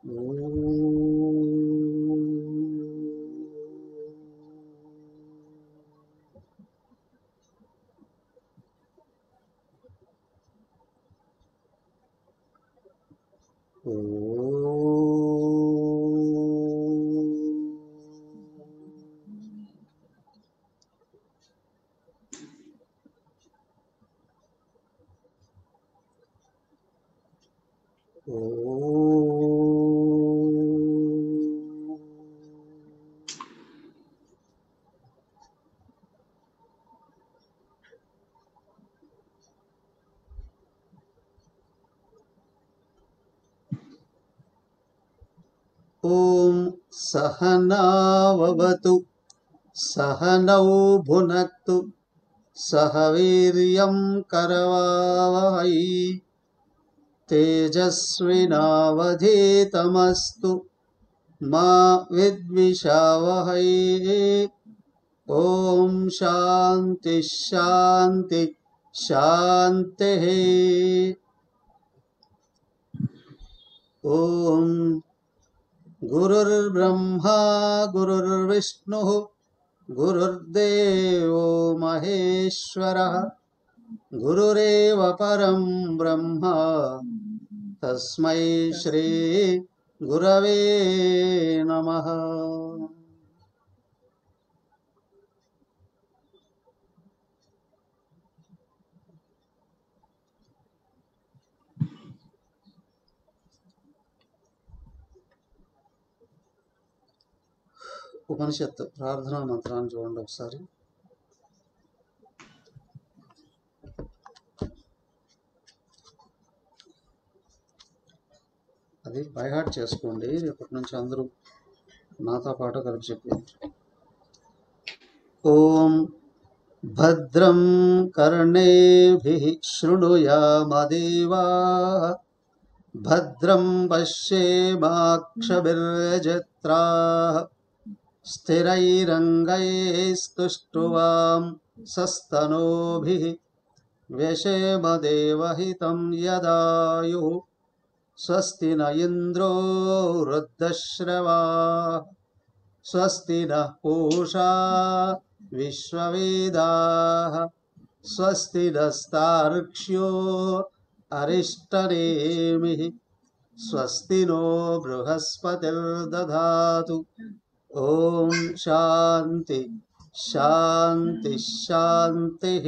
ओम सहनाववतु सहनौ भुनक्तु सह वीर्यं करवावहै तेजस्विनावधीतमस्तु मा विद्विषावहै। ओम शांति शांति शांतिः। ओम गुरुर्ब्रह्मा गुरुर्विष्णुः गुरुर्देवो महेश्वरः गुरुरेव परं ब्रह्म तस्मै श्री गुरवे नमः। ఉపనిషత్తు ప్రార్థనా మంత్రాన్ని చూడండి ఒకసారి. అది బైహార్ట్ చేసుకోండి. రేపటి నుంచి అందరూ నాతో పాటు కలిపి చెప్పండి. ఓం భద్రం కర్ణేభిః శృణుయామదేవాః భద్రం పశ్యేమాక్షభిర్యజత్రాః స్థిరైరంగైస్తుష్టువాం సస్తనూభిః వ్యశేమదేవహితం యదాయుః స్వస్తి న ఇంద్రో వృద్ధశ్రవాः స్వస్తి నః పూషా విశ్వవేదాः స్వస్తి నస్తార్క్ష్యో అరిష్టనేమిః స్వస్తి నో బృహస్పతిర్దధాతు. ఓం శాంతి శాంతి శాంతిః.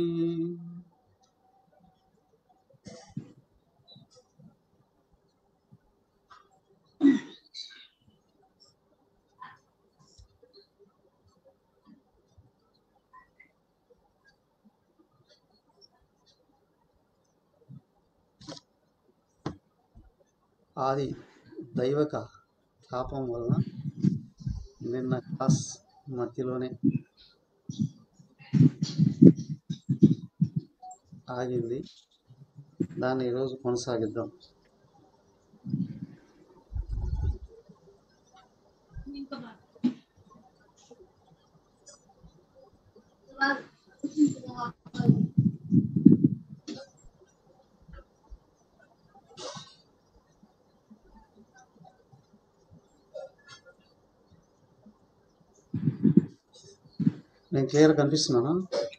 ఆది దైవక తాపం వలన నిన్న క్లాస్ మధ్యలోనే ఆగింది. దాన్ని ఈరోజు కొనసాగిద్దాం. నేను క్లియర్ కనిపిస్తున్నానా?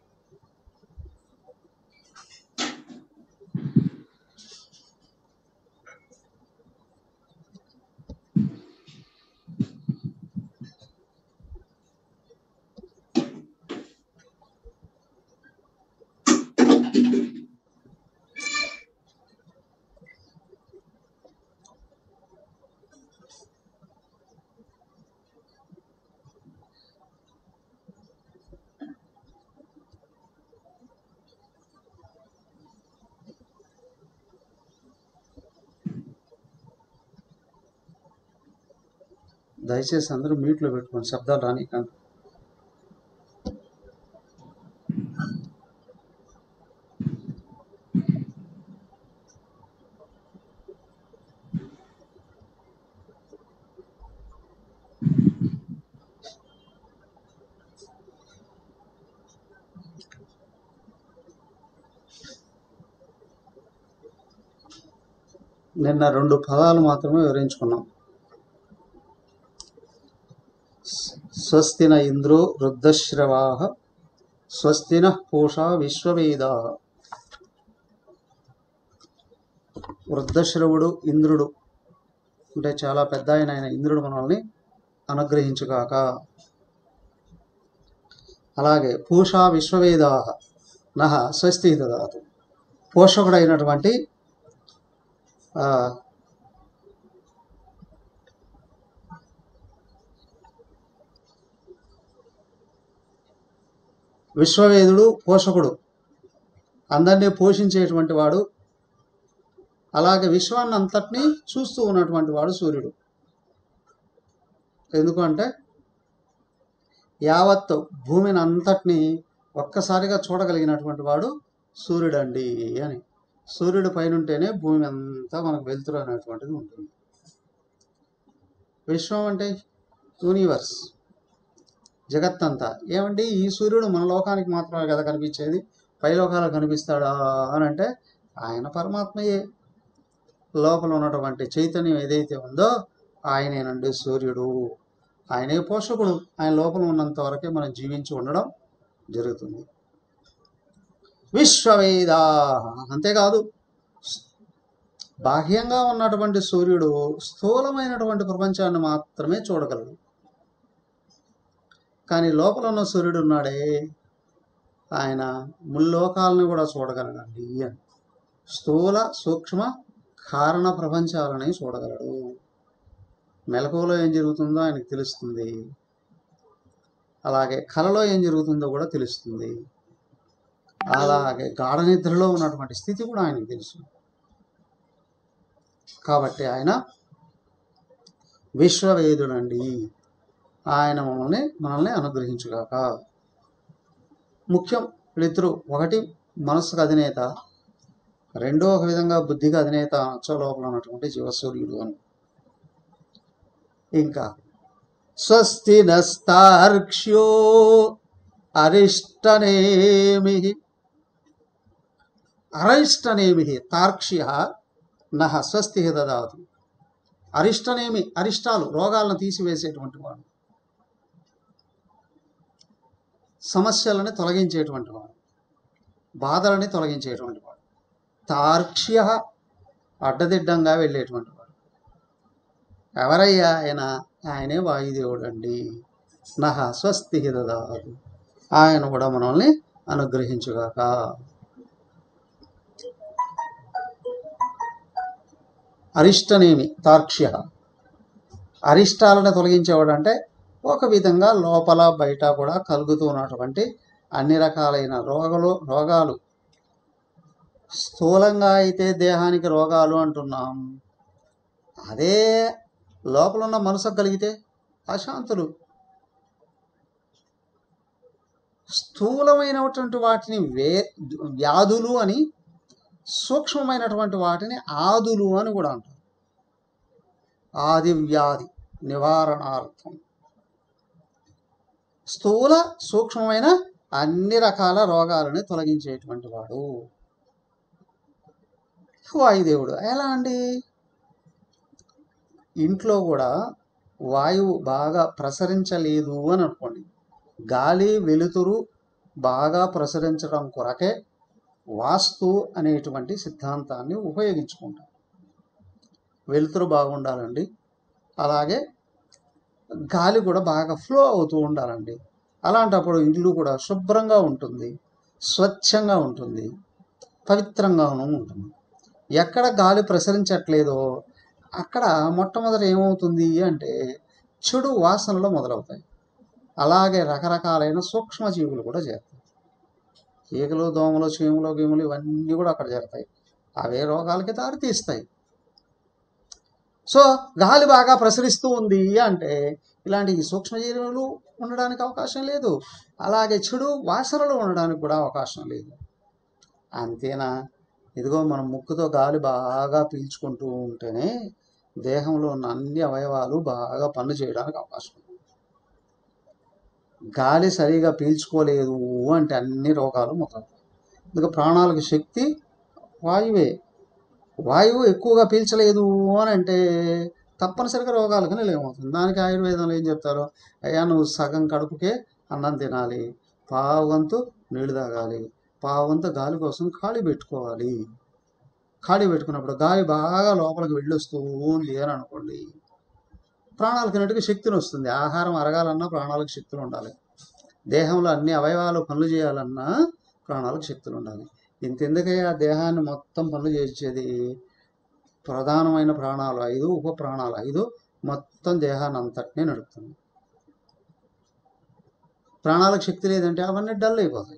దయచేసి అందరూ మ్యూట్లో పెట్టుకోండి, శబ్దాలు రానికండి. నిన్న 2 పదాలు మాత్రమే వివరించుకున్నాం. స్వస్తిన ఇంద్రో వృద్ధశ్రవాః స్వస్తిన పూషా విశ్వవేదాః. వృద్ధశ్రవుడు ఇంద్రుడు అంటే చాలా పెద్ద ఆయన ఇంద్రుడు మనల్ని అనుగ్రహించుగాక. అలాగే పూషా విశ్వవేదాః నః స్వస్తి దదాతు. పోషకుడైనటువంటి విశ్వవేదుడు పోషకుడు, అందరినీ పోషించేటువంటి వాడు. అలాగే విశ్వాన్ని అంతటినీ చూస్తూ ఉన్నటువంటి వాడు సూర్యుడు. ఎందుకంటే యావత్ భూమిని అంతటినీ ఒక్కసారిగా చూడగలిగినటువంటి వాడు సూర్యుడండి అని. సూర్యుడు పైన ఉంటేనే భూమి అంతా మనకు వెలుతురు అనేటువంటిది ఉంటుంది. విశ్వం అంటే యూనివర్స్, జగత్తంతా. ఏమండి ఈ సూర్యుడు మన లోకానికి మాత్రమే కదా కనిపించేది, పై లోకాలకు కనిపిస్తాడా అని అంటే ఆయన పరమాత్మయే. లోపల ఉన్నటువంటి చైతన్యం ఏదైతే ఉందో ఆయనేనండి సూర్యుడు. ఆయనే పోషకుడు. ఆయన లోపల ఉన్నంత వరకే మనం జీవించి ఉండడం జరుగుతుంది. విశ్వవేద. అంతేకాదు బాహ్యంగా ఉన్నటువంటి సూర్యుడు స్థూలమైనటువంటి ప్రపంచాన్ని మాత్రమే చూడగలడు. కానీ లోపల ఉన్న సూర్యుడు ఉన్నాడే ఆయన ముల్లోకాలను కూడా చూడగలడండి అని. స్థూల సూక్ష్మ కారణ ప్రపంచాలని చూడగలడు. మెలకువలో ఏం జరుగుతుందో ఆయనకు తెలుస్తుంది. అలాగే కలలో ఏం జరుగుతుందో కూడా తెలుస్తుంది. అలాగే గాఢ నిద్రలో ఉన్నటువంటి స్థితి కూడా ఆయనకు తెలుసు. కాబట్టి ఆయన విశ్వవేదుడండి. ఆయన మనల్ని అనుగ్రహించుగాక. ముఖ్యం వీళ్ళిద్దరూ, ఒకటి మనస్సుకు అధినేత, రెండో ఒక విధంగా బుద్ధికి అధినేత లోపల ఉన్నటువంటి జీవసూర్యుడు అని. ఇంకా స్వస్తి నస్తార్క్ష్యో అరిష్టనేమి. అరిష్టనేమి తార్క్ష్య నః స్వస్తి దదాతు. అరిష్టనేమి, అరిష్టాలు రోగాలను తీసివేసేటువంటి వాడు, సమస్యలని తొలగించేటువంటి వాడు, బాధలని తొలగించేటువంటి వాడు. తార్క్ష్య అడ్డదిడ్డంగా వెళ్ళేటువంటి వాడు. ఎవరయ్యా ఆయన? ఆయనే వాయుదేవుడు అండి. నః స్వస్తి దదాతు. ఆయన కూడా మనల్ని అనుగ్రహించుగాక. అరిష్టనేమి తార్క్ష్య, అరిష్టాలను తొలగించేవాడు అంటే ఒక విధంగా లోపల బయట కూడా కలుగుతూ ఉన్నటువంటి అన్ని రకాలైన రోగాలు. స్థూలంగా అయితే దేహానికి రోగాలు అంటున్నాం, అదే లోపల ఉన్న మనసుకు కలిగితే అశాంతులు. స్థూలమైనటువంటి వాటిని వ్యాధులు అని, సూక్ష్మమైనటువంటి వాటిని ఆదులు అని కూడా అంటారు. ఆది వ్యాధి నివారణార్థం స్థూల సూక్ష్మమైన అన్ని రకాల రోగాలని తొలగించేటువంటి వాడు వాయుదేవుడు. ఎలా అండి? ఇంట్లో కూడా వాయువు బాగా ప్రసరించలేదు అని అనుకోండి, గాలి వెలుతురు బాగా ప్రసరించడం కొరకే వాస్తు అనేటువంటి సిద్ధాంతాన్ని ఉపయోగించుకుంటాం. వెలుతురు బాగుండాలండి, అలాగే గాలి కూడా బాగా ఫ్లో అవుతూ ఉండాలండి. అలాంటప్పుడు ఇల్లు కూడా శుభ్రంగా ఉంటుంది, స్వచ్ఛంగా ఉంటుంది, పవిత్రంగాను ఉంటుంది. ఎక్కడ గాలి ప్రసరించట్లేదో అక్కడ మొట్టమొదట ఏమవుతుంది అంటే చెడు వాసనలు మొదలవుతాయి. అలాగే రకరకాలైన సూక్ష్మజీవులు కూడా చేరుతాయి. ఈగలు, దోమలు, చీములు, గీములు ఇవన్నీ కూడా అక్కడ చేరుతాయి. అవే రోగాలకి దారితీస్తాయి. సో గాలి బాగా ప్రసరిస్తూ ఉంది అంటే ఇలాంటి సూక్ష్మజీవులు ఉండడానికి అవకాశం లేదు, అలాగే చెడు వాసనలు ఉండడానికి కూడా అవకాశం లేదు. అంతేనా? ఇదిగో మనం ముక్కుతో గాలి బాగా పీల్చుకుంటూ ఉంటేనే దేహంలో ఉన్న అన్ని అవయవాలు బాగా పని చేయడానికి అవకాశం ఉంది. గాలి సరిగా పీల్చుకోలేదు అంటే అన్ని రోగాలు మొదలవుతాయి. అందుకే ప్రాణాలకు శక్తి వాయువే. వాయువు ఎక్కువగా పీల్చలేదు అని అంటే తప్పనిసరిగా రోగాలకు నిలయమవుతుంది. దానికి ఆయుర్వేదంలో ఏం చెప్తారో, అయ్యా నువ్వు సగం కడుపుకే అన్నం తినాలి, పావంతు నీళ్లు తాగాలి, పావంతు గాలి కోసం ఖాళీ పెట్టుకోవాలి. ఖాళీ పెట్టుకున్నప్పుడు గాలి బాగా లోపలికి వెళ్ళొస్తూ ఉంది అని అనుకోండి, ప్రాణాలకు అన్నిటికీ శక్తిని వస్తుంది. ఆహారం అరగాలన్నా ప్రాణాలకు శక్తులు ఉండాలి. దేహంలో అన్ని అవయవాలు పనులు చేయాలన్నా ప్రాణాలకు శక్తులు ఉండాలి. ఇంతెందుకయ్యా దేహాన్ని మొత్తం పనులు చేసేది ప్రధానమైన ప్రాణాలు 5, ఉప ప్రాణాలు 5 మొత్తం దేహాన్ని అంతటినీ నడుపుతుంది. ప్రాణాలకు శక్తి లేదంటే అవన్నీ డల్ అయిపోతాయి.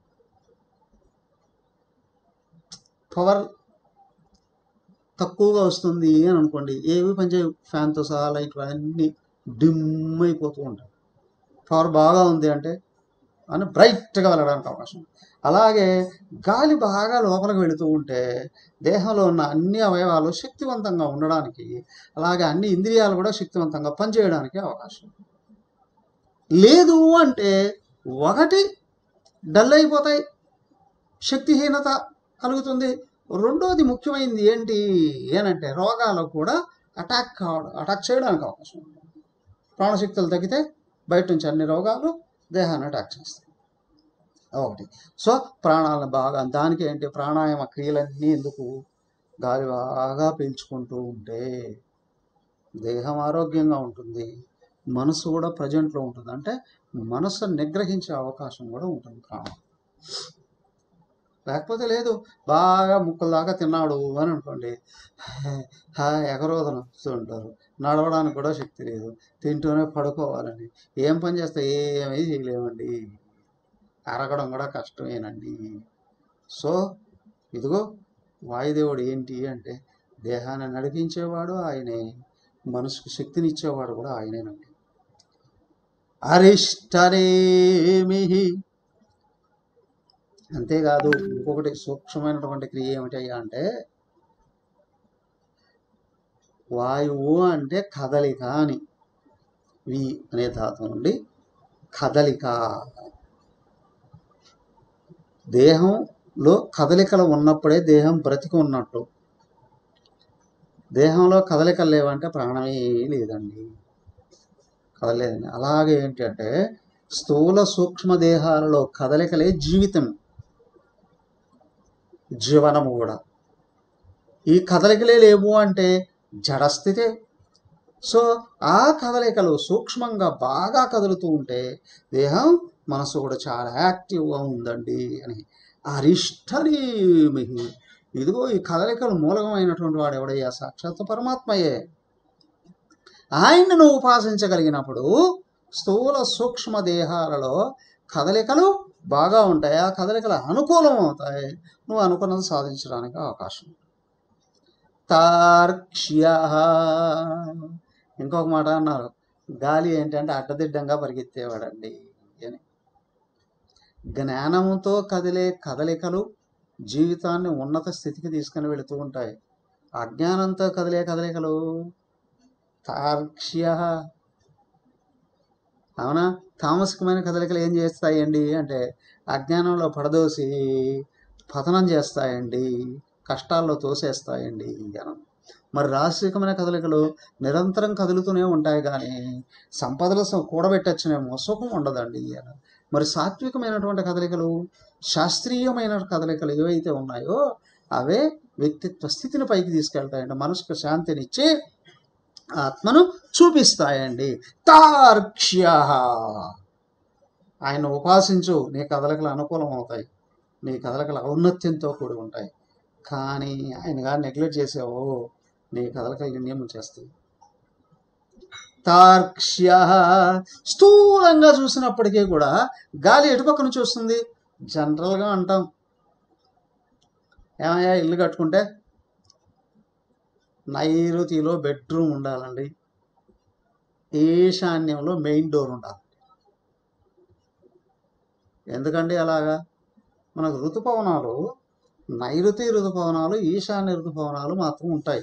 పవర్ తక్కువగా వస్తుంది అని అనుకోండి, ఏవి పనిచేయ, ఫ్యాన్తో సహా లైట్లు అన్నీ డిమ్ అయిపోతూ ఉంటాయి. పవర్ బాగా ఉంది అంటే అని బ్రైట్గా వెళ్ళడానికి అవకాశం. అలాగే గాలి బాగా లోపలికి వెళుతూ ఉంటే దేహంలో ఉన్న అన్ని అవయవాలు శక్తివంతంగా ఉండడానికి, అలాగే అన్ని ఇంద్రియాలు కూడా శక్తివంతంగా పనిచేయడానికి అవకాశం. లేదు అంటే ఒకటి డల్ అయిపోతాయి, శక్తిహీనత కలుగుతుంది. రెండోది ముఖ్యమైనది ఏంటి ఏనంటే రోగాలు కూడా అటాక్ చేయడానికి అవకాశం ఉంది. ప్రాణశక్తులు తగ్గితే బయట నుంచి అన్ని రోగాలు దేహాన్ని అటాక్ చేస్తాయి. ఒకటి. సో ప్రాణాలను బాగా, దానికి ఏంటి ప్రాణాయామ క్రియలన్నీ ఎందుకు, గాలి బాగా పీల్చుకుంటూ ఉంటే దేహం ఆరోగ్యంగా ఉంటుంది, మనసు కూడా ప్రజెంట్లో ఉంటుంది. అంటే మనసు నిగ్రహించే అవకాశం కూడా ఉంటుంది ప్రాణం. లేకపోతే లేదు, బాగా ముక్కల దాకా తిన్నాడు అని అనుకోండి, ఎగరోదన వస్తూ ఉంటారు, నడవడానికి కూడా శక్తి లేదు, తింటూనే పడుకోవాలండి, ఏం పని చేస్తే ఏమీ చేయలేమండి, అరగడం కూడా కష్టమేనండి. సో ఇదిగో వాయుదేవుడు ఏంటి అంటే దేహాన్ని నడిపించేవాడు ఆయనే, మనసుకు శక్తినిచ్చేవాడు కూడా ఆయనేనండి. అరిష్టరేమి. అంతేకాదు ఇంకొకటి సూక్ష్మమైనటువంటి క్రియ ఏమిటయ్యా అంటే, వాయువు అంటే కదలిక అని, వి అనే ధాతువు నుండి కదలిక. దేహంలో కదలికలు ఉన్నప్పుడే దేహం బ్రతికి ఉన్నట్టు. దేహంలో కదలికలు లేవంటే ప్రాణమే లేదండి, కదలేదండి. అలాగే ఏంటంటే స్థూల సూక్ష్మ దేహాలలో కదలికలే జీవితం, జీవనము కూడా. ఈ కదలికలే లేవు అంటే జడస్థితే. సో ఆ కదలికలు సూక్ష్మంగా బాగా కదులుతూ ఉంటే దేహం మనసు కూడా చాలా యాక్టివ్గా ఉందండి అని. అరిష్టరీమి. ఇదిగో ఈ కదలికలు మూలకమైనటువంటి వాడు ఎవడయ్యా, సాక్షాత్ పరమాత్మయే. ఆయనను ఉపాసించగలిగినప్పుడు స్థూల సూక్ష్మ దేహాలలో కదలికలు బాగా ఉంటాయి, ఆ కదలికలు అనుకూలం అవుతాయి, నువ్వు అనుకున్నది సాధించడానికి అవకాశం. తార్క్ష్య. ఇంకొక మాట అన్నారు, గాలి ఏంటంటే అడ్డదిడ్డంగా పరిగెత్తేవాడండి అని. జ్ఞానంతో కదిలే కదలికలు జీవితాన్ని ఉన్నత స్థితికి తీసుకుని వెళుతూ ఉంటాయి. అజ్ఞానంతో కదిలే కదలికలు తార్క్ష్య. అవునా, తామసికమైన కదలికలు ఏం చేస్తాయండి అంటే అజ్ఞానంలో పడదోసి పతనం చేస్తాయండి, కష్టాల్లో తోసేస్తాయండి జనం. మరి రాజసికమైన కదలికలు నిరంతరం కదులుతూనే ఉంటాయి, కానీ సంపదలు కూడబెట్టచ్చునేమో, సుఖం ఉండదండి. మరి సాత్వికమైనటువంటి కదలికలు, శాస్త్రీయమైన కదలికలు ఏవైతే ఉన్నాయో అవే వ్యక్తిత్వ స్థితిని పైకి తీసుకెళ్తాయండి, మనసుకు శాంతినిచ్చి ఆత్మను చూపిస్తాయండి. తార్క్ష్య. ఆయన ఉపాసించు, నీ కదలికలు అనుకూలం అవుతాయి, నీ కదలికలు ఔన్నత్యంతో కూడి ఉంటాయి. కానీ ఆయనగా నెగ్లెక్ట్ చేసావో నీ కదలికలు నిర్ణయం చేస్తాయి. తార్క్ష్య. స్థూలంగా చూసినప్పటికీ కూడా గాలి ఎటుపక్క నుంచి వస్తుంది, జనరల్గా అంటాం, ఏమయ్యా ఇల్లు కట్టుకుంటే నైరుతిలో బెడ్రూమ్ ఉండాలండి, ఈశాన్యంలో మెయిన్ డోర్ ఉండాలి. ఎందుకండి అలాగా? మనకు ఋతుపవనాలు నైరుతి ఋతుపవనాలు, ఈశాన్య ఋతుపవనాలు మాత్రం ఉంటాయి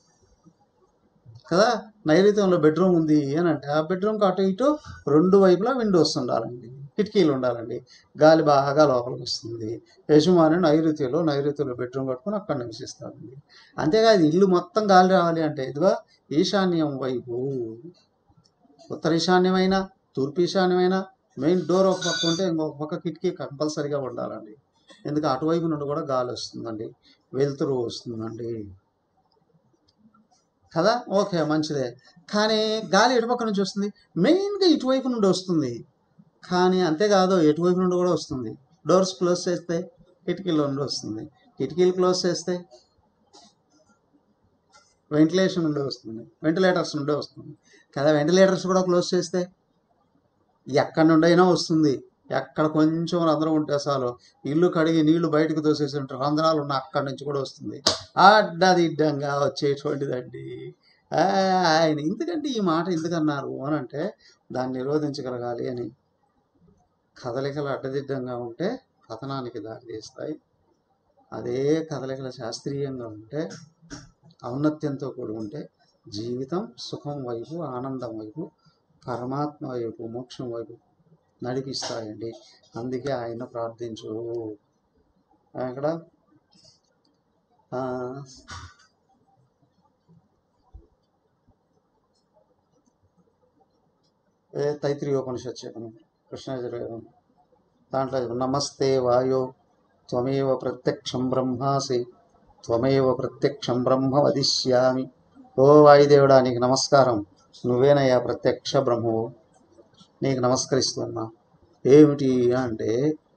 కదా. నైరుత్యంలో బెడ్రూమ్ ఉంది అని అంటే ఆ బెడ్రూమ్కి అటు ఇటు రెండు వైపులా విండోస్ ఉండాలండి. కిటికీలు ఉండాలండి, గాలి బాగా లోపలికి వస్తుంది. యజమాని నైరుతిలో బెడ్రూమ్ కట్టుకుని అక్కడ నివసిస్తారండి. అంతేకాదు ఇల్లు మొత్తం గాలి రావాలి అంటే ఇదిగో ఈశాన్యం వైపు, ఉత్తర ఈశాన్యమైన, తూర్పు ఈశాన్యమైన మెయిన్ డోర్ ఒక పక్క ఉంటే ఇంకొక పక్క కిటికీ కంపల్సరిగా ఉండాలండి. ఎందుకు అటువైపు నుండి కూడా గాలి వస్తుందండి, వెలుతురు వస్తుందండి కదా. ఓకే, మంచిదే. కానీ గాలి ఎటుపక్క నుంచి వస్తుంది? మెయిన్గా ఇటువైపు నుండి వస్తుంది. కానీ అంతేకాదు, ఎటువైపు నుండి కూడా వస్తుంది. డోర్స్ క్లోజ్ చేస్తే కిటికీలో నుండి వస్తుంది, కిటికీలు క్లోజ్ చేస్తే వెంటిలేషన్ నుండి వస్తుంది, వెంటిలేటర్స్ నుండి వస్తుంది కదా. వెంటిలేటర్స్ కూడా క్లోజ్ చేస్తే ఎక్కడి నుండైనా వస్తుంది. ఎక్కడ కొంచెం రంధ్రం ఉంటే చాలు, ఇల్లు కడిగి నీళ్లు బయటకు తోసేసి ఉంటారు, రంధ్రాలు ఉన్న అక్కడి నుంచి కూడా వస్తుంది. అడ్డదిడ్డంగా వచ్చేటువంటిదండి. ఆయన ఎందుకంటే ఈ మాట ఎందుకన్నారు అని అంటే దాన్ని నిరోధించగలగాలి అని. కదలికలు అడ్డదిడ్డంగా ఉంటే పతనానికి దారితీస్తాయి. అదే కదలికలు శాస్త్రీయంగా ఉంటే, ఔన్నత్యంతో కూడి ఉంటే జీవితం సుఖం వైపు, ఆనందం వైపు, పరమాత్మ వైపు, మోక్షం వైపు నడిపిస్తాయండి. అందుకే ఆయన ప్రార్థించు. అక్కడ తైత్రీయోపనిషత్ చెప్పను, కృష్ణాయజుర్వేదం దాంట్లో నమస్తే వాయో త్వమేవ ప్రత్యక్షం బ్రహ్మాసి త్వమేవ ప్రత్యక్షం బ్రహ్మ వదిష్యామి. ఓ వాయుదేవుడా, నీకు నమస్కారం, నువ్వేనయ్యా ప్రత్యక్ష బ్రహ్మవు, నీకు నమస్కరిస్తున్నా. ఏమిటి అంటే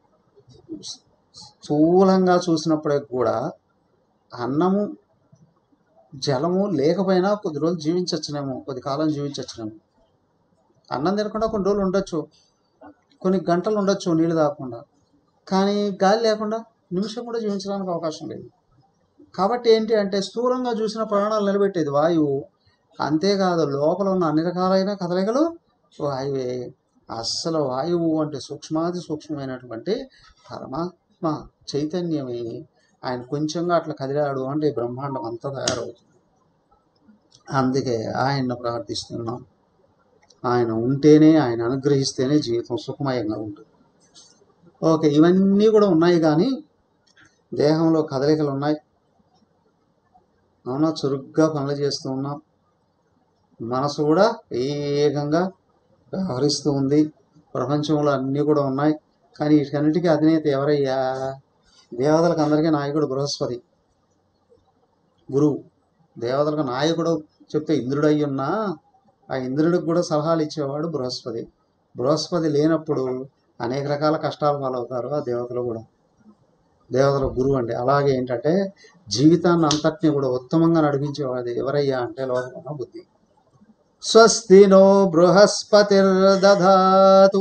స్థూలంగా చూసినప్పుడే కూడా అన్నము జలము లేకపోయినా కొద్ది రోజులు జీవించవచ్చునేమో, కొద్ది కాలం జీవించవచ్చునేమో. అన్నం తినకుండా కొన్ని రోజులు ఉండొచ్చు, కొన్ని గంటలు ఉండొచ్చు నీళ్ళు తాగకుండా. కానీ గాలి లేకుండా నిమిషం కూడా జీవించడానికి అవకాశం లేదు. కాబట్టి ఏంటి అంటే స్థూలంగా చూసిన ప్రాణాలు నిలబెట్టేది వాయువు. అంతేకాదు లోపల ఉన్న అన్ని రకాలైన కదలికలు వాయువే. అస్సలు వాయువు అంటే సూక్ష్మాది సూక్ష్మమైనటువంటి పరమాత్మ చైతన్యమే. ఆయన కొంచెంగా అట్లా కదిలాడు అంటే బ్రహ్మాండం అంతా తయారవుతుంది. అందుకే ఆయన్ను ప్రార్థిస్తున్నాం. ఆయన ఉంటేనే, ఆయన అనుగ్రహిస్తేనే జీవితం సుఖమయంగా ఉంటుంది. ఓకే, ఇవన్నీ కూడా ఉన్నాయి, కానీ దేహంలో కదలికలు ఉన్నాయి, అవునా, చురుగ్గా పనులు చేస్తూ ఉన్నాం, మనసు కూడా వేగంగా వ్యవహరిస్తూ ఉంది, ప్రపంచంలో అన్నీ కూడా ఉన్నాయి. కానీ వీటన్నిటికీ అధినేత ఎవరయ్యా? దేవతలకు అందరికీ నాయకుడు బృహస్పతి, గురువు. దేవతలకు నాయకుడు చెప్తే ఇంద్రుడు అయి ఉన్నా ఆ ఇంద్రుడికి కూడా సలహాలు ఇచ్చేవాడు బృహస్పతి. బృహస్పతి లేనప్పుడు అనేక రకాల కష్టాలు పాలవుతారు ఆ దేవతలు కూడా. దేవతల గురువు అంటే అలాగే ఏంటంటే జీవితాన్ని అంతటినీ కూడా ఉత్తమంగా నడిపించేవాడు ఎవరయ్యా అంటే లోపల ఉన్న బుద్ధి. స్వస్తి నో బృహస్పతిర్దధాతు.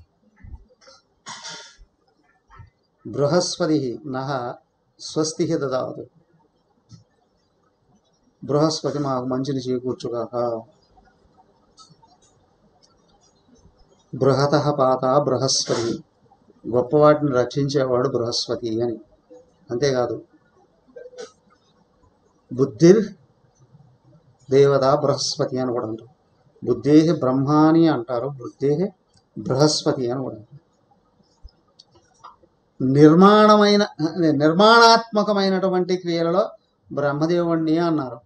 బృహస్పతి నః స్వస్తి దదాతు. బృహస్పతి మాకు మంచిని చేకూర్చుగాక. బృహతః పాత బృహస్పతి, గొప్పవాటిని రక్షించేవాడు బృహస్పతి అని. అంతేకాదు బుద్ధిర్ దేవత బృహస్పతి అని కూడా అంటారు. బుద్ధే బ్రహ్మాని అంటారు, బుద్ధే బృహస్పతి అని కూడా. నిర్మాణాత్మకమైనటువంటి క్రియలలో బ్రహ్మదేవుణ్ణి అన్నారు.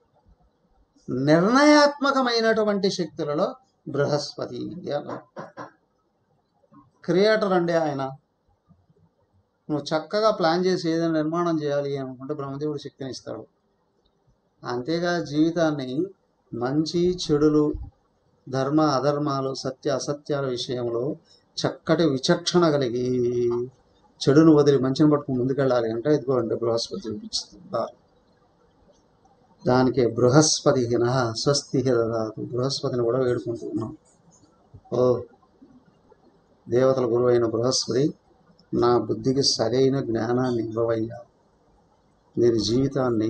నిర్ణయాత్మకమైనటువంటి శక్తులలో బృహస్పతి అన్నారు. క్రియేటర్ అండి ఆయన. నువ్వు చక్కగా ప్లాన్ చేసి ఏదైనా నిర్మాణం చేయాలి అనుకుంటే బ్రహ్మదేవుడు శక్తిని ఇస్తాడు. అంతేగా జీవితాన్ని మంచి చెడులు, ధర్మ అధర్మాలు, సత్య అసత్యాల విషయంలో చక్కటి విచక్షణ కలిగి చెడును వదిలి మంచిని పట్టుకుని ముందుకెళ్ళాలి అంటే ఇదిగోండి బృహస్పతి చూపిస్తున్నారు. దానికి బృహస్పతి నః స్వస్తి దదాతు. బృహస్పతిని కూడా వేడుకుంటూ ఉన్నాం. ఓ దేవతల గురువు అయిన బృహస్పతి, నా బుద్ధికి సరైన జ్ఞానాన్ని ఇవ్వవయ్యా. నేను జీవితాన్ని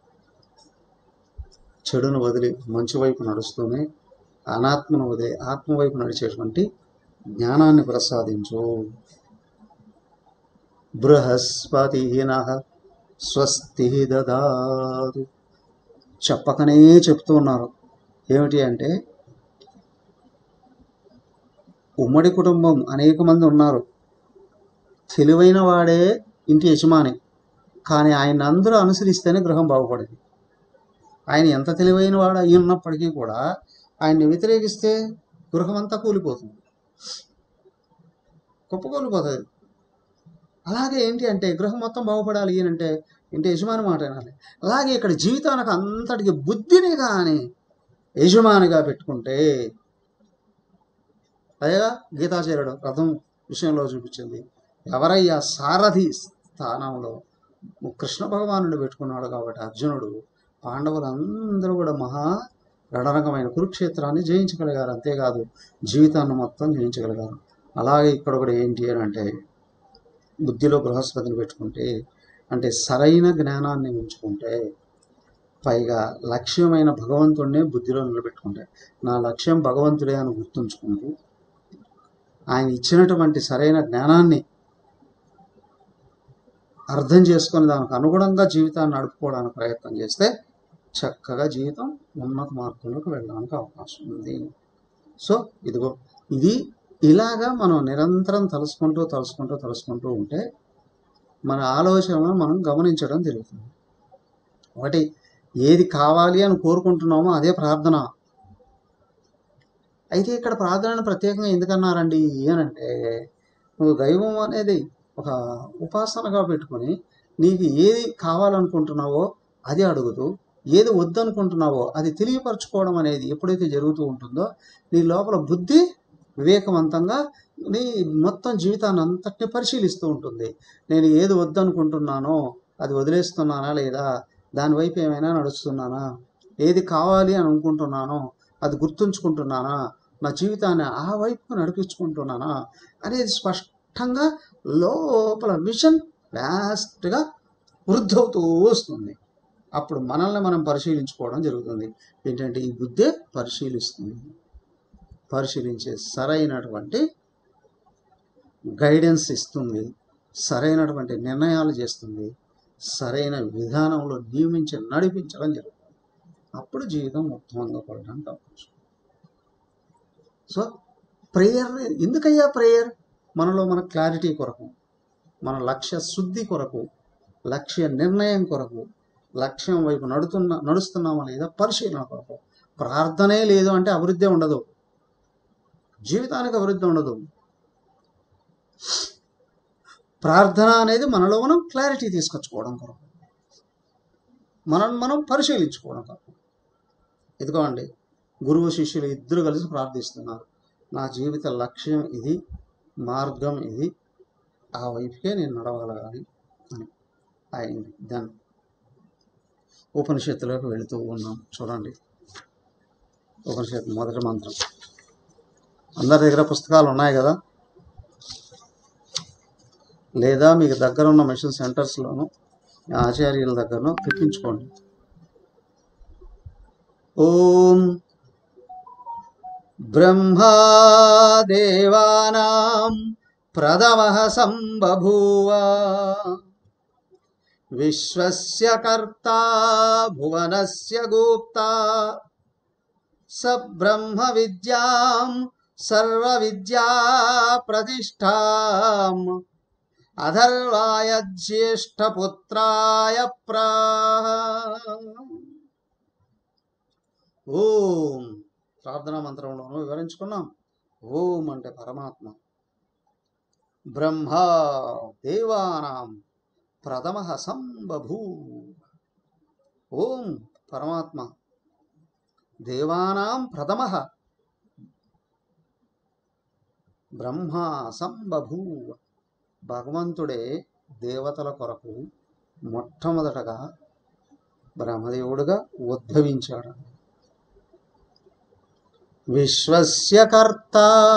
చెడును వదిలి మంచి వైపు నడుస్తూనే అనాత్మను వదిలి ఆత్మవైపు నడిచేటువంటి జ్ఞానాన్ని ప్రసాదించు. బృహస్పతి నః స్వస్తి దదాతు. చెప్పకనే చెప్తూ ఉన్నారు. ఏమిటి అంటే ఉమ్మడి కుటుంబం అనేక మంది ఉన్నారు. తెలివైన వాడే ఇంటి యజమాని, కానీ ఆయన అందరూ అనుసరిస్తేనే గృహం బాగుపడేది. ఆయన ఎంత తెలివైన వాడు అయి ఉన్నప్పటికీ కూడా ఆయన్ని వ్యతిరేకిస్తే గృహం అంతా కూలిపోతుంది, కుప్పకూలిపోతుంది. అలాగే ఏంటి అంటే గృహం మొత్తం బాగుపడాలి అంటే ఇంటి యజమాని మాట వినాలి. అలాగే ఇక్కడ జీవితానికి అంతటికి బుద్ధిని కానీ యజమానిగా పెట్టుకుంటే, అదేగా గీతాచార్యుడు రథం విషయంలో చూపించింది. ఎవరయ్యా సారథి స్థానంలో కృష్ణ భగవానుడు పెట్టుకున్నాడు కాబట్టి అర్జునుడు, పాండవులందరూ కూడా మహా రణరంగమైన కురుక్షేత్రాన్ని జయించగలిగారు. అంతేకాదు జీవితాన్ని మొత్తం జయించగలిగారు. అలాగే ఇక్కడ కూడా ఏంటి అని అంటే బుద్ధిలో బృహస్పతిని పెట్టుకుంటే, అంటే సరైన జ్ఞానాన్ని ఉంచుకుంటే, పైగా లక్ష్యమైన భగవంతుడినే బుద్ధిలో నిలబెట్టుకుంటే, నా లక్ష్యం భగవంతుడే అని గుర్తుంచుకుంటూ ఆయన ఇచ్చినటువంటి సరైన జ్ఞానాన్ని అర్థం చేసుకొని దానికి అనుగుణంగా జీవితాన్ని నడుపుకోవడానికి ప్రయత్నం చేస్తే చక్కగా జీవితం ఉన్నత మార్గంలోకి వెళ్ళడానికి అవకాశం ఉంది. సో ఇదిగో ఇది ఇలాగా మనం నిరంతరం తలుసుకుంటూ ఉంటే మన ఆలోచనలను మనం గమనించడం జరుగుతుంది. ఒకటి, ఏది కావాలి అని కోరుకుంటున్నామో అదే ప్రార్థన. అయితే ఇక్కడ ప్రార్థనను ప్రత్యేకంగా ఎందుకన్నారండి అనంటే, నువ్వు దైవం అనేది ఒక ఉపాసనగా పెట్టుకొని నీకు ఏది కావాలనుకుంటున్నావో అది అడుగుతూ, ఏది వద్దనుకుంటున్నావో అది తెలియపరచుకోవడం అనేది ఎప్పుడైతే జరుగుతూ ఉంటుందో నీ లోపల బుద్ధి వివేకవంతంగా నీ మొత్తం జీవితాన్ని అంతటిని పరిశీలిస్తూ ఉంటుంది. నేను ఏది వద్దనుకుంటున్నానో అది వదిలేస్తున్నానా లేదా, దానివైపు ఏమైనా నడుస్తున్నానా, ఏది కావాలి అని అనుకుంటున్నానో అది గుర్తుంచుకుంటున్నానా, నా జీవితాన్ని ఆ వైపు నడిపించుకుంటున్నానా అనేది స్పష్టంగా లోపల విజన్ వ్యాస్ట్గా వృద్ధవుతూ వస్తుంది. అప్పుడు మనల్ని మనం పరిశీలించుకోవడం జరుగుతుంది. ఏంటంటే ఈ బుద్ధే పరిశీలిస్తుంది, పరిశీలించే సరైనటువంటి గైడెన్స్ ఇస్తుంది, సరైనటువంటి నిర్ణయాలు చేస్తుంది, సరైన విధానంలో నియమించి నడిపించడం జరుగుతుంది. అప్పుడు జీవితం ఉత్తమంగా పడడానికి అవకాశం. సో ప్రేయర్ ఎందుకయ్యా ప్రేయర్? మనలో మన క్లారిటీ కొరకు, మన లక్ష్య శుద్ధి కొరకు, లక్ష్య నిర్ణయం కొరకు, లక్ష్యం వైపు నడుస్తున్నామా లేదా పరిశీలన కొరకు. ప్రార్థనే లేదు అంటే అభివృద్ధి ఉండదు, జీవితానికి అభివృద్ధి ఉండదు. ప్రార్థన అనేది మనలో మనం క్లారిటీ తీసుకొచ్చుకోవడం కొరకు, మనం పరిశీలించుకోవడం కొరకు. ఇదిగోండి, గురువు శిష్యులు ఇద్దరు కలిసి ప్రార్థిస్తున్నారు. నా జీవిత లక్ష్యం ఇది, మార్గం ఇది, ఆ వైపుకే నేను నడవగలగాలి అని అయింది. దాన్ని ఉపనిషత్తులోకి వెళుతూ ఉన్నాం. చూడండి, ఉపనిషత్తు మొదటి మంత్రం. అందరి దగ్గర పుస్తకాలు ఉన్నాయి కదా, లేదా మీకు దగ్గర ఉన్న మిషన్ సెంటర్స్లోనూ ఆచార్యుల దగ్గరను తెప్పించుకోండి. ఓం బ్రహ్మా దేవానాం ప్రథమః సంబభూవ విశ్వస్య కర్తా భువనస్య గుప్తా స బ్రహ్మ విద్యాం సర్వ విద్యా ప్రతిష్టాం అధర్వాయ జ్యేష్ఠపుత్రాయ ప్రాహ. ఓం ప్రార్థనా మంత్రంలోనూ వివరించుకున్నాం. ఓం అంటే పరమాత్మ, బ్రహ్మ దేవానాం ప్రథమః సంబభూ. ఓం పరమాత్మ, దేవానాం ప్రథమః బ్రహ్మ సంబభూ. భగవంతుడే దేవతల కొరకు మొట్టమొదటగా బ్రహ్మదేవుడుగా ఉద్భవించాడు. విశ్వస్య కర్త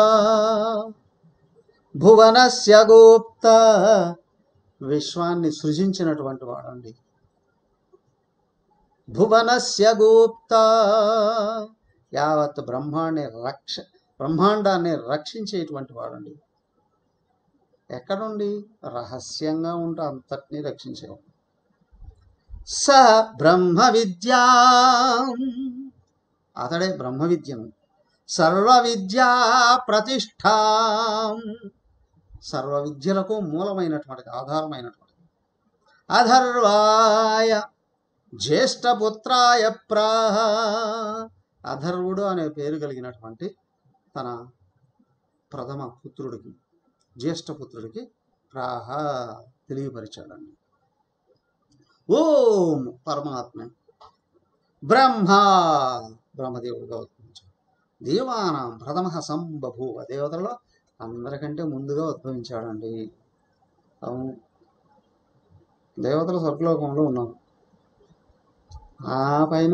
భువనస్య గుప్త, విశ్వాన్ని సృజించినటువంటి వాడండి. భువనస్య గుప్త, యావత్ బ్రహ్మాండాన్ని రక్షించేటువంటి వాడండి. ఎక్కడుండి? రహస్యంగా ఉంటూ అంతటినీ రక్షించేవాడు. స బ్రహ్మ విద్యా, అతడే బ్రహ్మ విద్యను సర్వ విద్యా ప్రతిష్ఠా, సర్వ విద్యలకు మూలమైనటువంటిది, ఆధారమైనటువంటిది. అధర్వాయ జ్యేష్ఠపుత్రాయ ప్రాహ, అధర్వుడు అనే పేరు కలిగినటువంటి తన ప్రథమ పుత్రుడికి, జ్యేష్ఠపుత్రుడికి ప్రాహ తెలియపరిచాడండి. ఓం పరమాత్మ బ్రహ్మ, బ్రహ్మదేవుడిగా ఉద్భవించాడు. దేవానాం ప్రథమ సంబభూవ, దేవతలలో అందరికంటే ముందుగా ఉద్భవించాడండి. అవును, దేవతలు స్వర్గలోకంలో ఉన్నారు. ఆ పైన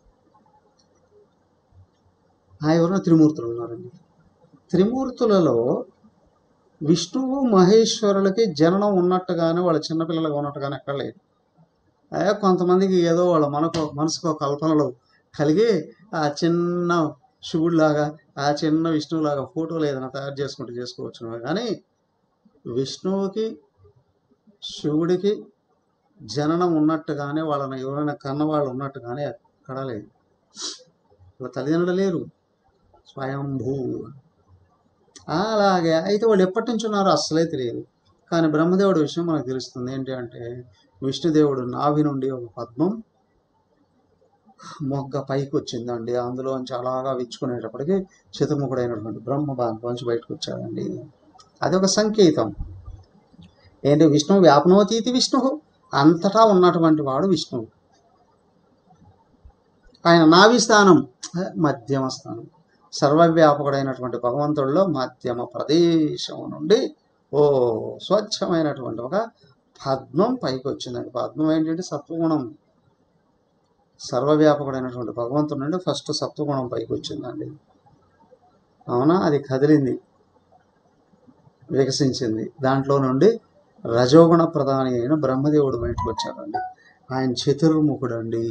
ఎవరైనా త్రిమూర్తులు ఉన్నారండి. త్రిమూర్తులలో విష్ణువు మహేశ్వరులకి జననం ఉన్నట్టుగానే, వాళ్ళ చిన్నపిల్లలుగా ఉన్నట్టుగానే ఎక్కడ లేదు. కొంతమందికి ఏదో వాళ్ళ మనసుకు కల్పనలు కలిగి ఆ చిన్న శివుడిలాగా, ఆ చిన్న విష్ణువులాగా ఫోటోలు ఏదైనా తయారు చేసుకోవచ్చు. కానీ విష్ణువుకి శివుడికి జననం ఉన్నట్టుగానే, వాళ్ళని ఎవరైనా కన్నవాళ్ళు ఉన్నట్టుగానే ఎక్కడా లేదు. వాళ్ళ తల్లిదండ్రులు లేరు, స్వయంభూ. అలాగే అయితే వాళ్ళు ఎప్పటి నుంచి ఉన్నారో అస్సలే తెలియదు. కానీ బ్రహ్మదేవుడి విషయం మనకు తెలుస్తుంది. ఏంటి అంటే, విష్ణుదేవుడు నాభి నుండి ఒక పద్మం మొగ్గ పైకి వచ్చిందండి. అందులోంచి అలాగా విచ్చుకునేటప్పటికి చతుర్ముఖుడైనటువంటి బ్రహ్మ దాంట్లోంచి బయటకు వచ్చాడండి. అది ఒక సంకేతం. ఏంటి, విష్ణువు వ్యాపనోతీతి విష్ణువు, అంతటా ఉన్నటువంటి వాడు విష్ణువు. ఆయన నాభి స్థానం మధ్యమ స్థానం. సర్వవ్యాపకుడైనటువంటి భగవంతుడిలో మధ్యమ ప్రదేశం నుండి స్వచ్ఛమైనటువంటి ఒక పద్మం పైకి వచ్చిందండి. పద్మం ఏంటంటే సత్వగుణం. సర్వవ్యాపకుడైనటువంటి భగవంతుడి నుండి ఫస్ట్ సత్వగుణం పైకి వచ్చిందండి. అవునా, అది కదిలింది, వికసించింది. దాంట్లో నుండి రజోగుణ ప్రధాని అయిన బ్రహ్మదేవుడు బయటకు వచ్చాడండి. ఆయన చతుర్ముఖుడు అండి.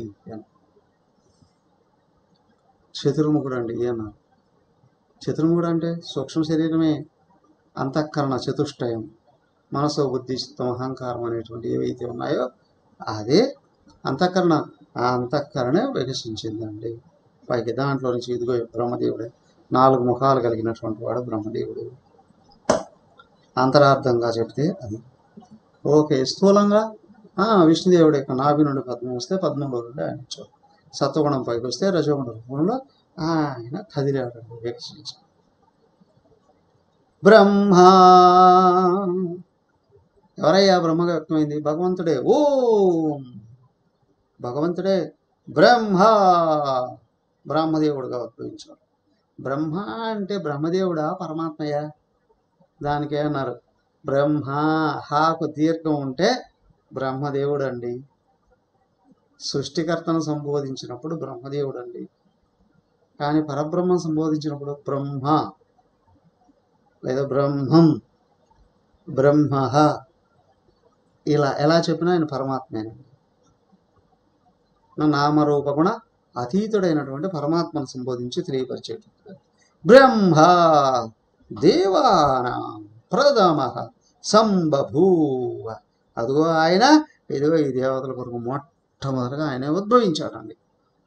చతుర్ముఖుడు అండి. ఈయన చతుర్ముఖుడు అంటే సూక్ష్మ శరీరమే అంతఃకరణ చతుష్టయం, మనసు బుద్ధి చిత్తం అహంకారం అనేటువంటి ఏవైతే ఉన్నాయో అదే అంతఃకరణ. ఆ అంతఃకరణే వికసించిందండి పైకి. దాంట్లో నుంచి ఇదిగో బ్రహ్మదేవుడే, 4 ముఖాలు కలిగినటువంటి వాడు బ్రహ్మదేవుడు. అంతరార్థంగా చెప్తే అది ఓకే. స్థూలంగా విష్ణుదేవుడి యొక్క నాభి నుండి పద్మం వస్తే పద్మంలో నుండి ఆయన వచ్చాడు. సత్వగుణం పైకి వస్తే రజోగుణ రూపంలో ఆయన కదిలాడండి, వికసించాడు. బ్రహ్మ, ఎవరయ్యా బ్రహ్మగా వ్యక్తమైంది? భగవంతుడే. ఓం, భగవంతుడే బ్రహ్మ, బ్రహ్మదేవుడుగా ఉద్భవించాడు. బ్రహ్మ అంటే బ్రహ్మదేవుడా పరమాత్మయ్య? దానికే అన్నారు బ్రహ్మ. హాకు దీర్ఘం ఉంటే బ్రహ్మదేవుడు అండి. సృష్టికర్తను సంబోధించినప్పుడు బ్రహ్మదేవుడు అండి. కానీ పరబ్రహ్మం సంబోధించినప్పుడు బ్రహ్మ లేదా బ్రహ్మం, బ్రహ్మ, ఇలా ఎలా చెప్పినా ఆయన పరమాత్మేనండి. నామరూపగుణ అతీతుడైనటువంటి పరమాత్మను సంబోధించి తెలియపరిచేటప్పుడు బ్రహ్మ దేవానాం ప్రథమ సంబభూవ. అదిగో ఆయన, ఇదిగో ఈ దేవతల కొరకు మొట్టమొదటిగా ఆయనే ఉద్భవించాడండి.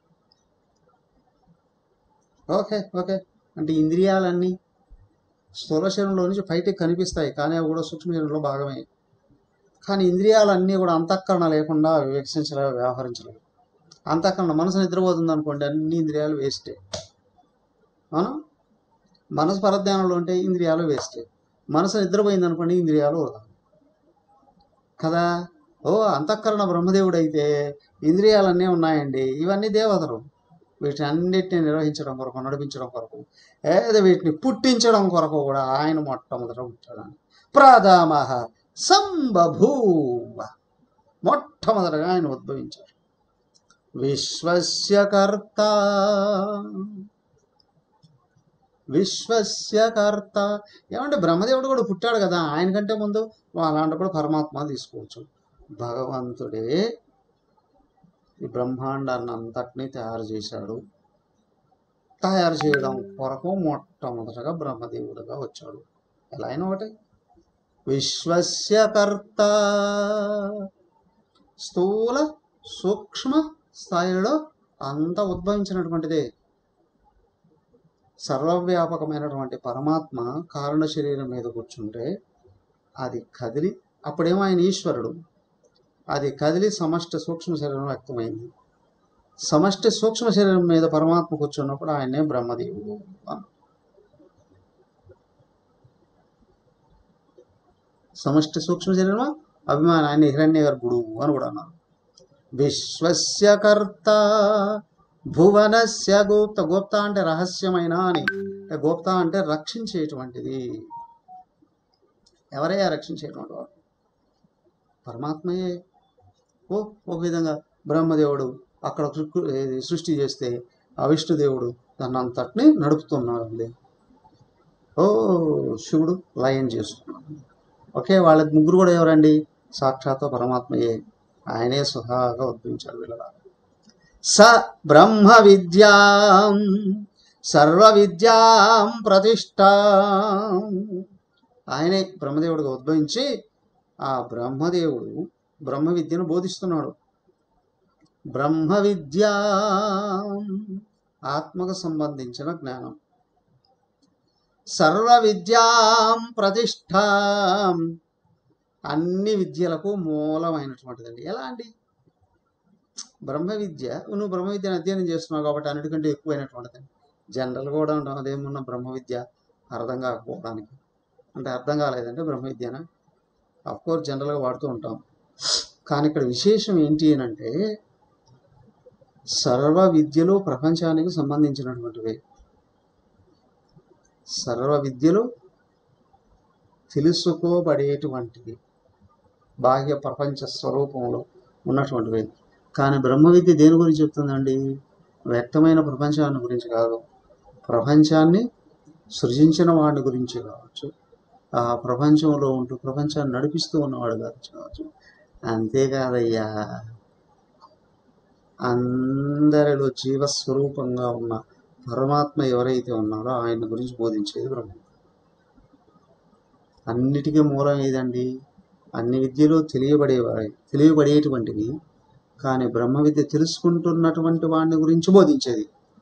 ఓకే ఓకే అంటే ఇంద్రియాలన్నీ స్థూల శరీరంలో నుంచి బయటికి కనిపిస్తాయి, కానీ అవి కూడా సూక్ష్మ శరీరంలో భాగమే. కానీ ఇంద్రియాలన్నీ కూడా అంతఃకరణ లేకుండా వికసించలేవు, వ్యవహరించలేవు. అంతఃకరణ, మనసు నిద్రపోతుంది అనుకోండి, అన్ని ఇంద్రియాలు వేస్టే. అవును, మనసు పరధ్యానంలో ఉంటే ఇంద్రియాలు వేస్టే. మనసు నిద్రపోయింది అనుకోండి, ఇంద్రియాలు వృధా కదా. అంతఃకరణ బ్రహ్మదేవుడు అయితే ఇంద్రియాలన్నీ ఉన్నాయండి, ఇవన్నీ దేవతలు. వీటిని అన్నిటిని నిర్వహించడం కొరకు, నడిపించడం కొరకు, వీటిని పుట్టించడం కొరకు కూడా ఆయన మొట్టమొదట పుట్టాడు. ప్రథమ సంబభూవ, మొట్టమొదటగా ఆయన ఉద్భవించారు. విశ్వస్య కర్త, విశ్వస్య కర్త. ఏమంటే బ్రహ్మదేవుడు కూడా పుట్టాడు కదా, ఆయన కంటే ముందు అలాంటప్పుడు పరమాత్మ తీసుకోవచ్చు. భగవంతుడే ఈ బ్రహ్మాండాన్ని అంతటినీ తయారు చేశాడు. తయారు చేయడం కొరకు మొట్టమొదటగా బ్రహ్మదేవుడుగా వచ్చాడు. ఎలా అయినా ఒకటి. విశ్వస్య కర్త, స్థూల సూక్ష్మ స్థాయిలో అంత ఉద్భవించినటువంటిదే. సర్వవ్యాపకమైనటువంటి పరమాత్మ కారణ శరీరం మీద కూర్చుంటే అది కదిలి, అప్పుడేమో ఆయన ఈశ్వరుడు, అది కదిలి సమష్టి సూక్ష్మ శరీరం వ్యక్తమైంది. సమష్టి సూక్ష్మ శరీరం మీద పరమాత్మ కూర్చున్నప్పుడు ఆయనే బ్రహ్మదేవుడు. సమష్టి సూక్ష్మ శరీరం అభిమానం, ఆయన హిరణ్య గర్భుడు అని కూడా అన్నారు. విశ్వస్య కర్త భువనస్య గుప్త. గుప్త అంటే రహస్యమైన అని, గుప్త అంటే రక్షించేటువంటిది. ఎవరయ్యా రక్షించేటువంటి వాడు? పరమాత్మయే. ఒక విధంగా బ్రహ్మదేవుడు అక్కడ సృష్టి చేస్తే ఆ విష్ణుదేవుడు దాన్ని అంతటిని నడుపుతున్నాడు. ఓ శివుడు లయం చేస్తున్నాడు. ఓకే, వాళ్ళ ముగ్గురు కూడా ఎవరండి? సాక్షాత్ పరమాత్మయే. ఆయనే స్వతహాగా ఉద్భవించాడు వీళ్ళ. స బ్రహ్మ విద్యాం సర్వ విద్యాం ప్రతిష్ఠా. ఆయనే బ్రహ్మదేవుడిగా ఉద్భవించి ఆ బ్రహ్మదేవుడు బ్రహ్మ విద్యను బోధిస్తున్నాడు. బ్రహ్మ విద్యా ఆత్మకు సంబంధించిన జ్ఞానం. సర్వ విద్యాం ప్రతిష్ఠా అన్ని విద్యలకు మూలమైనటువంటిదండి. ఎలా అండి? బ్రహ్మ విద్య, నువ్వు బ్రహ్మ విద్యను అధ్యయనం చేస్తున్నావు కాబట్టి అన్నిటికంటే ఎక్కువైనటువంటిది. జనరల్ కూడా అదేమున్న బ్రహ్మ విద్య అర్థం కాకపోవడానికి, అంటే అర్థం కాలేదంటే బ్రహ్మ విద్యన అఫ్కోర్స్ జనరల్గా వాడుతూ ఉంటాం. కానీ ఇక్కడ విశేషం ఏంటి అని అంటే సర్వ విద్యలు ప్రపంచానికి సంబంధించినటువంటివి. సర్వ విద్యలు తెలుసుకోబడేటువంటివి, బాహ్య ప్రపంచ స్వరూపంలో ఉన్నటువంటివి. కానీ బ్రహ్మ విద్య దేని గురించి చెప్తుందండి? వ్యక్తమైన ప్రపంచాన్ని గురించి కాదు, ప్రపంచాన్ని సృజించిన వాడిని గురించి కావచ్చు, ఆ ప్రపంచంలో ఉంటూ ప్రపంచాన్ని నడిపిస్తూ ఉన్నవాడు కావచ్చు. అంతేకాదయ్యా, అందరిలో జీవస్వరూపంగా ఉన్న పరమాత్మ ఎవరైతే ఉన్నారో ఆయన గురించి బోధించేది బ్రహ్మ. అన్నిటికీ మూలం ఏదండి? అన్ని విద్యలు తెలియబడేటువంటివి, కానీ బ్రహ్మ విద్య తెలుసుకుంటున్నటువంటి వాడిని గురించి బోధించేది.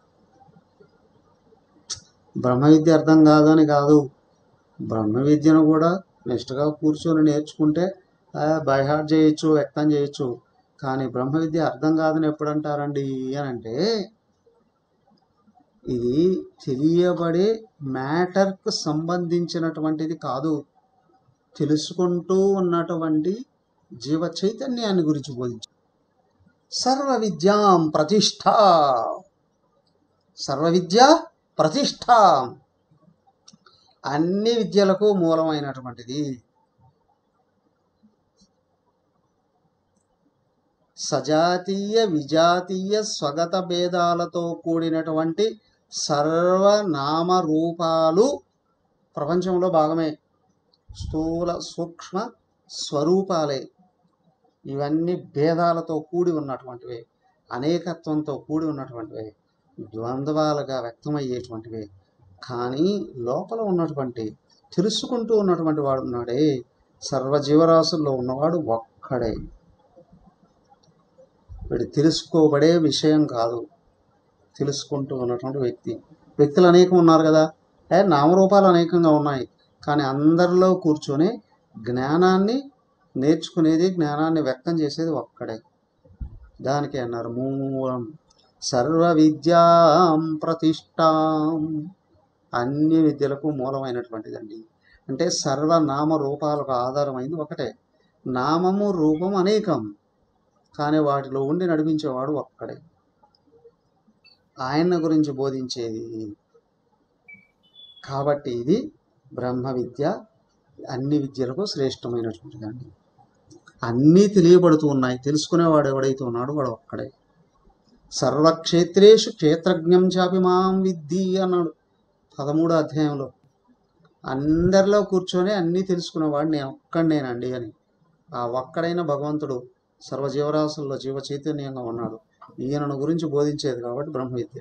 బ్రహ్మ విద్య అర్థం కాదు అని కాదు, బ్రహ్మ విద్యను కూడా నిష్ఠగా కూర్చొని నేర్చుకుంటే బై హార్ట్ చేయొచ్చు, వ్యక్తం చేయొచ్చు. కానీ బ్రహ్మ విద్య అర్థం కాదని ఎప్పుడు అంటారండి అని అంటే, ఇది తెలియబడే మ్యాటర్కు సంబంధించినటువంటిది కాదు, తెలుసుకుంటూ ఉన్నటువంటి జీవ చైతన్యాన్ని గురించి బోధించారు. సర్వ విద్యాం ప్రతిష్ఠ, సర్వ విద్య ప్రతిష్ఠ అన్ని విద్యలకు మూలమైనటువంటిది. సజాతీయ విజాతీయ స్వగత భేదాలతో కూడినటువంటి సర్వనామరూపాలు ప్రపంచంలో భాగమే. స్థూల సూక్ష్మ స్వరూపాలే. ఇవన్నీ భేదాలతో కూడి ఉన్నటువంటివే, అనేకత్వంతో కూడి ఉన్నటువంటివే, ద్వంద్వాలుగా వ్యక్తమయ్యేటువంటివే. కానీ లోపల ఉన్నటువంటి తెలుసుకుంటూ ఉన్నటువంటి వాడు ఉన్నాడే, సర్వజీవరాశుల్లో ఉన్నవాడు ఒక్కడే. వీడు తెలుసుకోబడే విషయం కాదు, తెలుసుకుంటూ ఉన్నటువంటి వ్యక్తులు అనేకం ఉన్నారు కదా, నామరూపాలు అనేకంగా ఉన్నాయి. కానీ అందరిలో కూర్చొని జ్ఞానాన్ని నేర్చుకునేది, జ్ఞానాన్ని వ్యక్తం చేసేది ఒక్కడే. దానికి అన్నారు మూలం. సర్వ విద్యాం ప్రతిష్టాం అన్ని విద్యలకు మూలమైనటువంటిదండి. అంటే సర్వనామ రూపాలకు ఆధారమైంది ఒకటే. నామము రూపం అనేకం, కానీ వాటిలో ఉండి నడిపించేవాడు ఒక్కడే. ఆయన గురించి బోధించేది. కాబట్టి ఇది బ్రహ్మ విద్య అన్ని విద్యలకు శ్రేష్టమైనటువంటిదండి. అన్నీ తెలియబడుతూ ఉన్నాయి, తెలుసుకునేవాడు ఎవడైతే ఉన్నాడో వాడు ఒక్కడే. సర్వక్షేత్రేషు క్షేత్రజ్ఞం చాపి మాం విద్ధి అన్నాడు 13వ అధ్యాయంలో. అందరిలో కూర్చొని అన్నీ తెలుసుకునేవాడు నేను ఒక్కడేనండి అని. ఆ ఒక్కడైన భగవంతుడు సర్వజీవరాశుల్లో జీవ చైతన్యంగా ఉన్నాడు. ఈయనను గురించి బోధించేది కాబట్టి బ్రహ్మ విద్య.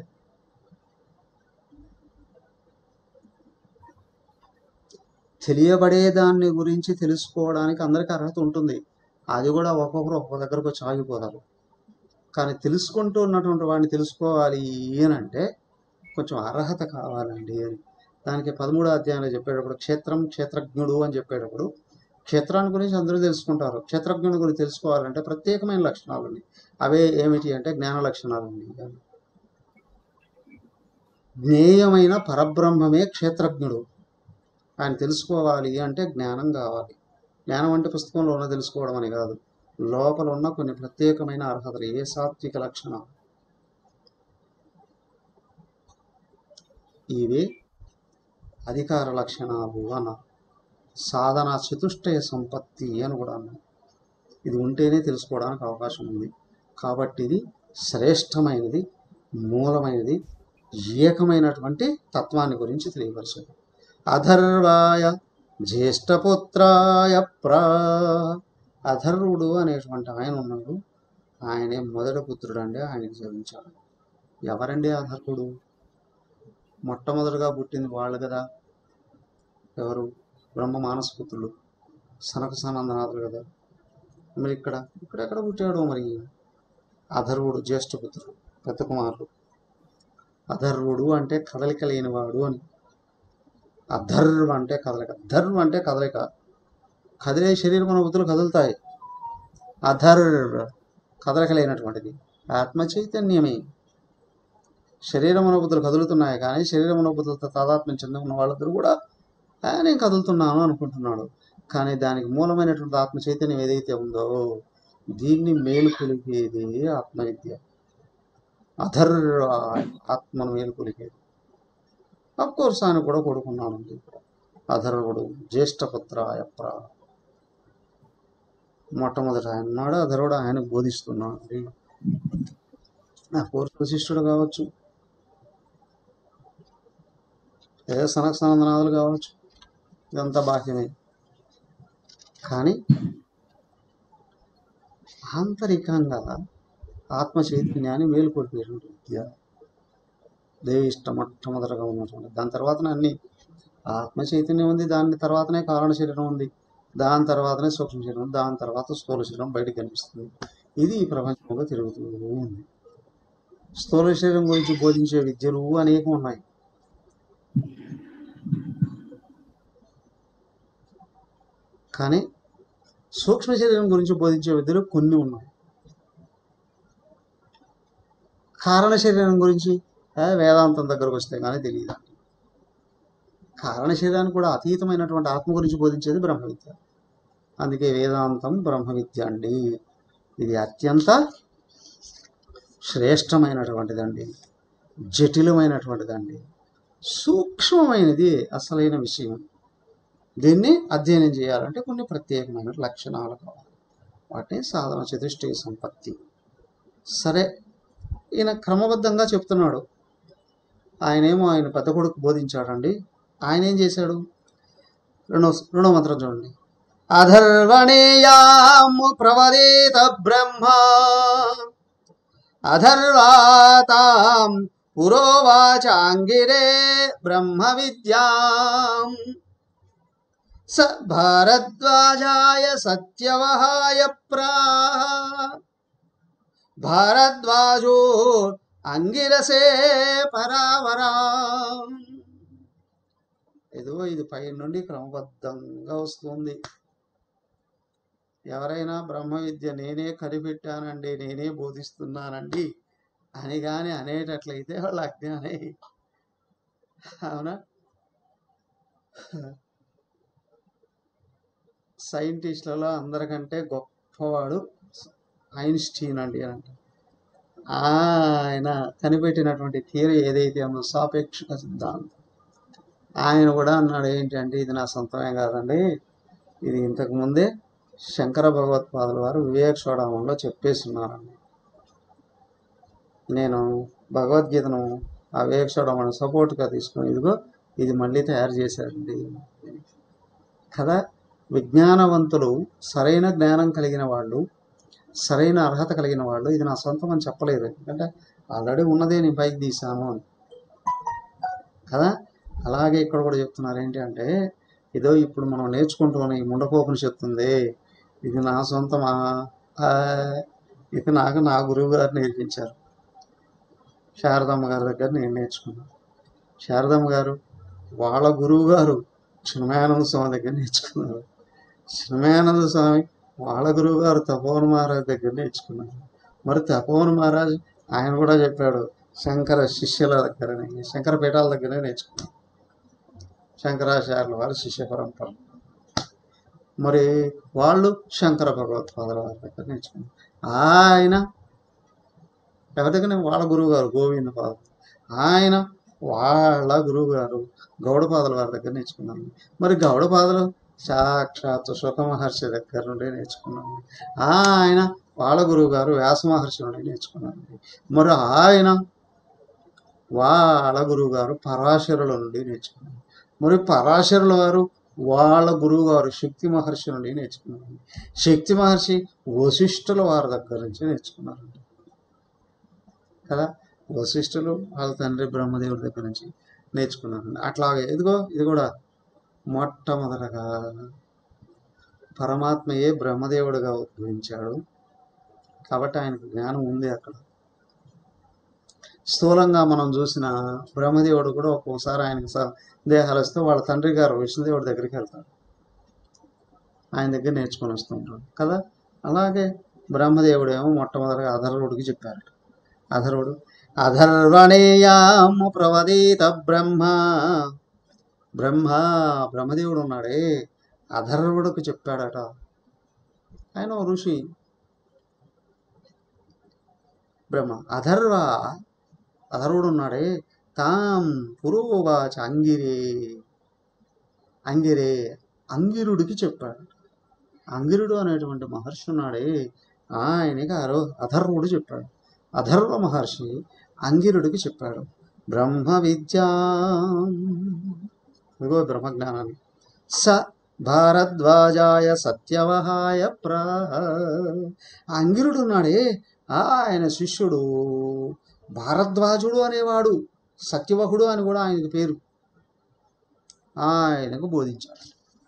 తెలియబడేదాన్ని గురించి తెలుసుకోవడానికి అందరికీ అర్హత ఉంటుంది. అది కూడా ఒక్కొక్కరు ఒక్కొక్క దగ్గరకు వచ్చి ఆగిపోతారు. కానీ తెలుసుకుంటూ ఉన్నటువంటి వాడిని తెలుసుకోవాలి అని అంటే కొంచెం అర్హత కావాలండి అని. దానికి 13వ అధ్యాయంలో చెప్పేటప్పుడు క్షేత్రం క్షేత్రజ్ఞుడు అని చెప్పేటప్పుడు క్షేత్రాన్ని గురించి అందరూ తెలుసుకుంటారు. క్షేత్రజ్ఞుని గురించి తెలుసుకోవాలంటే ప్రత్యేకమైన లక్షణాలు ఉన్నాయి. అవే ఏమిటి అంటే జ్ఞాన లక్షణాలు ఉన్నాయి. జ్ఞేయమైన పరబ్రహ్మమే క్షేత్రజ్ఞుడు. ఆయన తెలుసుకోవాలి అంటే జ్ఞానం కావాలి. జ్ఞానం అంటే పుస్తకంలో ఉన్న తెలుసుకోవడం అని కాదు, లోపల ఉన్న కొన్ని ప్రత్యేకమైన అర్హతలు, ఏ సాత్విక లక్షణాలు ఇవి అధికార లక్షణాలు అన్నారు. సాధన చతుష్టయ సంపత్తి అని కూడా అన్నారు. ఇది ఉంటేనే తెలుసుకోవడానికి అవకాశం ఉంది. కాబట్టి ఇది శ్రేష్టమైనది, మూలమైనది, ఏకమైనటువంటి తత్వాన్ని గురించి తెలియపరిచారు. అధర్వాయ జ్యేష్ఠపుత్రాయ అధర్వుడు అనేటువంటి ఆయన ఉన్నాడు. ఆయనే మొదటి పుత్రుడు అండి. ఆయనకి జన్మించాడు. ఎవరండి అధర్వుడు? మొట్టమొదటిగా పుట్టింది వాళ్ళు కదా. ఎవరు? బ్రహ్మ మానసపుత్రులు, సనక సనందనాథులు కదా. మరి ఇక్కడెక్కడ పుట్టాడు? మరి అధర్వుడు జ్యేష్ఠపుత్రుడు, పెద్ద కుమారుడు. అధర్వుడు అంటే కదలిక లేనివాడు అని. అధర్వ అంటే కదలిక, ధర్వ అంటే కదలిక. కదిలే శరీరం అనుభూతులు కదులుతాయి. అధర్వ కదలిక లేనటువంటిది ఆత్మ చైతన్యమే. శరీరం అనుభూతులు కదులుతున్నాయి, కానీ శరీరం అనుభూతులతో తాదాత్మ్యం చెంది ఉన్న వాళ్ళందరూ కూడా నేను కదులుతున్నాను అనుకుంటున్నాడు. కానీ దానికి మూలమైనటువంటి ఆత్మ చైతన్యం ఏదైతే ఉందో దీన్ని మేలుకొలిపేది ఆత్మవిద్య. అధర్వ ఆత్మను మేలుకొలిపేది. అఫ్కోర్స్ ఆయన కూడా కొడుకున్నాను. అధర్వుడు జ్యేష్ఠపుత్రాయ మొట్టమొదటి ఆయన ఉన్నాడు. అధర్వుడు ఆయన బోధిస్తున్నాడు. అఫ్కోర్స్ వశిష్ఠుడు కావచ్చు, లేదా సనక సనందనాథులు కావచ్చు, ఇదంతా బాహ్యమే. కానీ ఆంతరికంగా ఆత్మ చైతన్యాన్ని మేలుకొల్పేటువంటి విద్య దేవిష్ట మొట్టమొదటిగా ఉన్నటువంటి. దాని తర్వాతనే అన్ని ఆత్మ చైతన్యం ఉంది, దాని తర్వాతనే కారణ శరీరం ఉంది, దాని తర్వాతనే సూక్ష్మ శరీరం, దాని తర్వాత స్థూల శరీరం బయటకు కనిపిస్తుంది. ఇది ఈ ప్రపంచంలో తిరుగుతూ ఉంది. స్థూల శరీరం గురించి బోధించే విద్యలు అనేకం ఉన్నాయి. కానీ సూక్ష్మ శరీరం గురించి బోధించే విద్యలు కొన్ని ఉన్నాయి. కారణ శరీరం గురించి వేదాంతం దగ్గరకు వస్తే కానీ తెలియదు. కారణ శరీరానికి కూడా అతీతమైనటువంటి ఆత్మ గురించి బోధించేది బ్రహ్మ విద్య. అందుకే వేదాంతం బ్రహ్మ విద్య అండి. ఇది అత్యంత శ్రేష్టమైనటువంటిదండి, జటిలమైనటువంటిదండి, సూక్ష్మమైనది, అసలైన విషయం. దీన్ని అధ్యయనం చేయాలంటే కొన్ని ప్రత్యేకమైన లక్షణాలు కావాలి. వాటిని సాధన చతుష్టయ సంపత్తి. సరే, ఈయన క్రమబద్ధంగా చెప్తున్నాడు. ఆయన పెద్ద కొడుకు బోధించాడండి. ఆయన ఏం చేశాడు? రెండో మంత్రం చూడండి. అధర్వణేయాము ప్రవదేత బ్రహ్మ అధర్వాతాం పురోవాచాంగిరే బ్రహ్మ విద్యాం స భారద్వాజాయ సత్యవహాయ భారద్వాజో అంగిరసే పరావరా. ఇది పై నుండి క్రమబద్ధంగా వస్తుంది. ఎవరైనా బ్రహ్మ విద్య నేనే కనిపెట్టానండి, నేనే బోధిస్తున్నానండి అని కానీ అనేటట్లయితే వాళ్ళు అజ్ఞానే. అవునా? సైంటిస్టులలో అందరికంటే గొప్పవాడు ఐన్స్టీన్ అండి అంటే. ఆయన కనిపెట్టినటువంటి థియరీ ఏదైతే ఉందో సాపేక్షిక సిద్ధాంతం, ఆయన కూడా అన్నాడు ఏంటంటే ఇది నా సొంతమే కాదండి, ఇది ఇంతకుముందే శంకర భగవత్పాదుల వారు వివేక చూడమంలో చెప్పేస్తున్నారండి. నేను భగవద్గీతను ఆ వివేక చూడమని సపోర్ట్గా తీసుకుని ఇది మళ్ళీ తయారు చేశారండి కదా. విజ్ఞానవంతులు, సరైన జ్ఞానం కలిగిన వాళ్ళు, సరైన అర్హత కలిగిన వాళ్ళు ఇది నా సొంతం అని చెప్పలేరు. ఎందుకంటే ఆల్రెడీ ఉన్నదే నేను పైకి తీసాను అని కదా. అలాగే ఇక్కడ కూడా చెప్తున్నారు ఏంటి అంటే ఇదో ఇప్పుడు మనం నేర్చుకుంటున్న ఈ ముండకోపనిషత్తు ఉంది, ఇది నా సొంతమా? ఇది నాకు నా గురువు గారు నేర్పించారు. శారదమ్మ గారి దగ్గర నేను నేర్చుకున్నాను. శారదమ్మ గారు వాళ్ళ గురువు గారు చిన్మయానంద స్వామి దగ్గర నేర్చుకున్నారు. చిన్మయానంద స్వామి వాళ్ళ గురువు గారు తపోవన్ మహారాజ్ దగ్గర నేర్చుకున్నారు. మరి తపోవన్ మహారాజ్ ఆయన కూడా చెప్పాడు శంకర శిష్యుల దగ్గరనే, శంకర పీఠాల దగ్గరనే నేర్చుకున్నాడు. శంకరాచార్యుల వారి శిష్య పరంపర. మరి వాళ్ళు శంకర భగవత్పాదుల వారి దగ్గర నేర్చుకున్నారు. ఆయన ఎవరి దగ్గర? వాళ్ళ గురువు గారు గోవింద పాదం. ఆయన వాళ్ళ గురువు గారు గౌడపాదుల వారి దగ్గర నేర్చుకున్నాను. మరి గౌడపాదులు సాక్షాత్ సుఖ మహర్షి దగ్గర నుండి నేర్చుకున్నాను. ఆయన వాళ్ళ గురువు గారు వ్యాస మహర్షి నుండి నేర్చుకున్నాను. మరి ఆయన వాళ్ళ గురువు గారు పరాశరుల నుండి నేర్చుకున్నాను. మరి పరాశరుల వారు వాళ్ళ గురువు గారు శక్తి మహర్షి నుండి నేర్చుకున్నారు. శక్తి మహర్షి వశిష్ఠుల వారి దగ్గర నుంచి నేర్చుకున్నారండి కదా. వశిష్ఠులు వాళ్ళ తండ్రి బ్రహ్మదేవుడి దగ్గర నుంచి నేర్చుకున్నారు. అట్లాగే ఇదిగో ఇది కూడా మొట్టమొదటగా పరమాత్మయే బ్రహ్మదేవుడిగా ఉద్భవించాడు కాబట్టి ఆయనకు జ్ఞానం ఉంది. అక్కడ స్థూలంగా మనం చూసిన బ్రహ్మదేవుడు కూడా ఒక్కోసారి ఆయనకు దేహాలు వస్తే వాళ్ళ తండ్రి గారు విష్ణుదేవుడి దగ్గరికి వెళ్తాడు, ఆయన దగ్గర నేర్చుకొని వస్తుంటాడు కదా. అలాగే బ్రహ్మదేవుడు ఏమో మొట్టమొదటిగా అధర్వుడికి చెప్పారట. అధర్వుడు అధర్వణేయాము ప్రవదీత బ్రహ్మదేవుడు ఉన్నాడే అధర్వుడికి చెప్పాడట. ఆయన ఋషి బ్రహ్మ. అధర్వుడు ఉన్నాడే తాం పురోవాచ అంగిరుడికి చెప్పాడు. అంగిరుడు అనేటువంటి మహర్షి ఉన్నాడే ఆయనకి అధర్వుడు చెప్పాడు. అధర్వ మహర్షి అంగిరుడికి చెప్పాడు బ్రహ్మ విద్యా, ఇగో బ్రహ్మజ్ఞానాన్ని. స భారద్వాజాయ సత్యవహాయ అంగిరుడు ఉన్నాడే ఆయన శిష్యుడు భారద్వాజుడు అనేవాడు, సత్యవహుడు అని కూడా ఆయనకు పేరు, ఆయనకు బోధించాడు.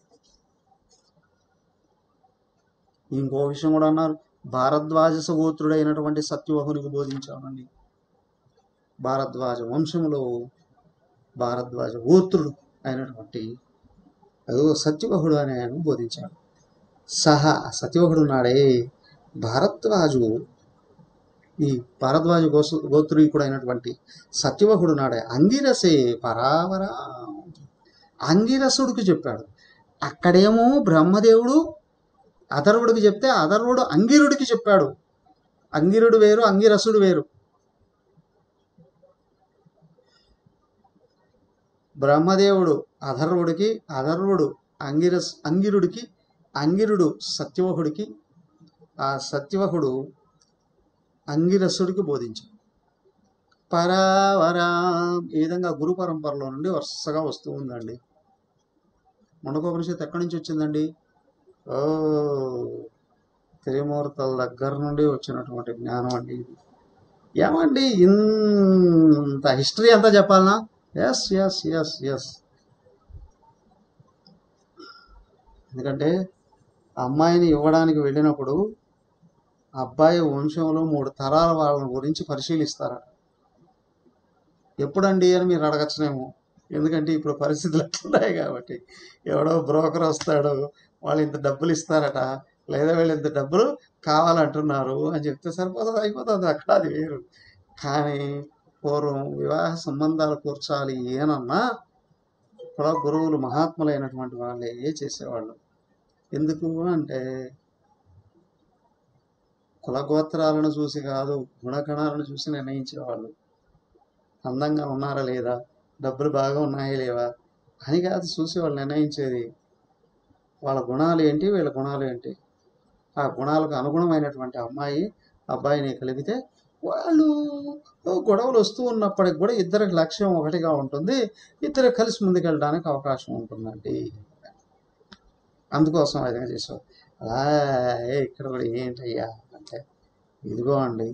ఇంకో విషయం కూడా అన్నారు, భారద్వాజ సగోత్రుడైనటువంటి సత్యవహునికి బోధించాడండి. భారద్వాజ వంశంలో భారద్వాజ గోత్రుడు అయినటువంటి సత్యవహుడు అని ఆయన బోధించాడు. సత్యవహుడు నాడే భారద్వాజు, ఈ భారద్వాజ గోత్రీకుడు అయినటువంటి సత్యవహుడు నాడే అంగిరసే పరావరా అంగిరసుడికి చెప్పాడు. అక్కడేమో బ్రహ్మదేవుడు అధర్వుడికి చెప్తే అధర్వుడు అంగిరుడికి చెప్పాడు. అంగిరుడు వేరు, అంగిరసుడు వేరు. బ్రహ్మదేవుడు అధర్వుడికి, అధర్వుడు అంగిరుడికి, అంగిరుడు సత్యవహుడికి, ఆ సత్యవహుడు అంగిరసుడికి బోధించాడు. పరావరా ఈ విధంగా గురు పరంపరలో నుండి వరుసగా వస్తూ ఉందండి. ముండకోపనిషత్తు ఎక్కడి నుంచి వచ్చిందండి? త్రిమూర్తుల దగ్గర నుండి వచ్చినటువంటి జ్ఞానం అండి ఇది. ఏమండి ఇంత హిస్టరీ అంతా చెప్పాలనా? Yes yes yes yes. ఎందుకంటే అమ్మాయిని ఇవ్వడానికి వెళ్ళినప్పుడు అబ్బాయి వంశంలో 3 తరాల వాళ్ళ గురించి పరిశీలిస్తారట. ఎప్పుడండి అని మీరు అడగచ్చునేమో, ఎందుకంటే ఇప్పుడు పరిస్థితులు ఎట్లున్నాయి కాబట్టి. ఎవడో బ్రోకర్ వస్తాడు, వాళ్ళు ఇంత డబ్బులు ఇస్తారట, లేదా వీళ్ళు ఇంత డబ్బులు కావాలంటున్నారు అని చెప్తే సరిపోతుంది, అయిపోతుంది, అక్కడ అది వేరు. కానీ పూర్వం వివాహ సంబంధాలు కూర్చాలి ఏనన్నా కుల గురువులు మహాత్ములైనటువంటి వాళ్ళే చేసేవాళ్ళు. ఎందుకు అంటే కులగోత్రాలను చూసి కాదు, గుణగణాలను చూసి నిర్ణయించేవాళ్ళు. అందంగా ఉన్నారా లేదా, డబ్బులు బాగా ఉన్నాయా లేవా అని కాదు చూసి వాళ్ళు నిర్ణయించేది. వాళ్ళ గుణాలు ఏంటి, వీళ్ళ గుణాలు ఏంటి, ఆ గుణాలకు అనుగుణమైనటువంటి అమ్మాయి అబ్బాయిని కలిపితే వాళ్ళు గొడవలు వస్తూ ఉన్నప్పటికి కూడా ఇద్దరికి లక్ష్యం ఒకటిగా ఉంటుంది, ఇద్దరు కలిసి ముందుకెళ్ళడానికి అవకాశం ఉంటుందండి. అందుకోసం ఆ విధంగా చేసావు. అలా ఇక్కడ కూడా ఏంటయ్యా అంటే ఇదిగో అండి,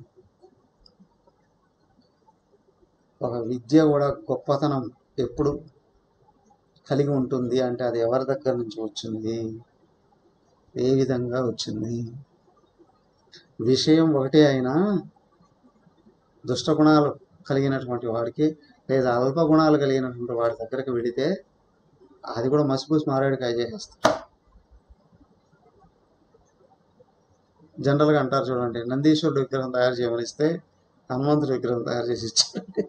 ఒక విద్య కూడా గొప్పతనం ఎప్పుడు కలిగి ఉంటుంది అంటే అది ఎవరి దగ్గర నుంచి వచ్చింది, ఏ విధంగా వచ్చింది. విషయం ఒకటే అయినా దుష్టగుణాలు కలిగినటువంటి వాడికి లేదా అల్ప గుణాలు కలిగినటువంటి వాడి దగ్గరికి వెడితే అది కూడా మసిపూసి మారేడుకాయ చేసేస్తారు. జనరల్గా అంటారు చూడండి, నందీశ్వరుడు విగ్రహం తయారు చేయమని ఇస్తే హనుమంతుడి విగ్రహం తయారు చేసి ఇచ్చారండి.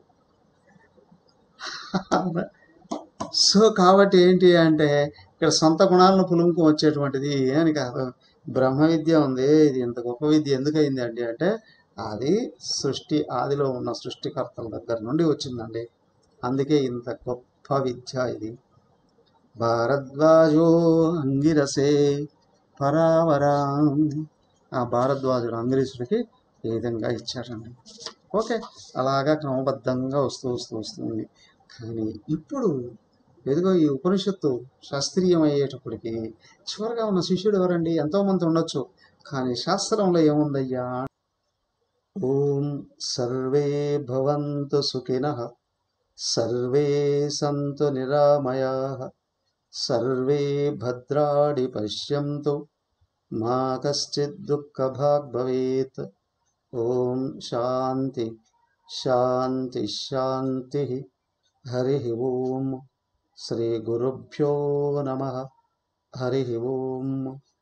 సో కాబట్టి ఏంటి అంటే ఇక్కడ సొంత గుణాలను పులుముకు వచ్చేటువంటిది అని కాదు. బ్రహ్మ విద్య ఉంది, ఇది ఇంత గొప్ప విద్య ఎందుకు అయింది అంటే అది సృష్టి ఆదిలో ఉన్న సృష్టికర్తల దగ్గర నుండి వచ్చిందండి. అందుకే ఇంత గొప్ప విద్య ఇది. భారద్వాజో అంగిరసే పరావరాం. ఆ భారద్వాజుడు అంగిరీషుడికి ఈ విధంగా ఇచ్చారండి. ఓకే, అలాగా క్రమబద్ధంగా వస్తుంది. కానీ ఇప్పుడు ఎదుగో ఈ ఉపనిషత్తు శాస్త్రీయం అయ్యేటప్పటికి చివరిగా ఉన్న శిష్యుడు ఎవరండి? ఎంతోమంది ఉండొచ్చు, కానీ శాస్త్రంలో ఏముందయ్యా? ఓం సర్వే భవంతు సుఖినః, సర్వే సంతు నిరామయాః, సర్వే భద్రాణి పశ్యంతు, మా కశ్చిత్ దుఃఖభాగ్ భవేత్. ఓం శాంతి శాంతి శాంతి. హరి ఓం. శ్రీ గురుభ్యో నమః. హరి ఓం.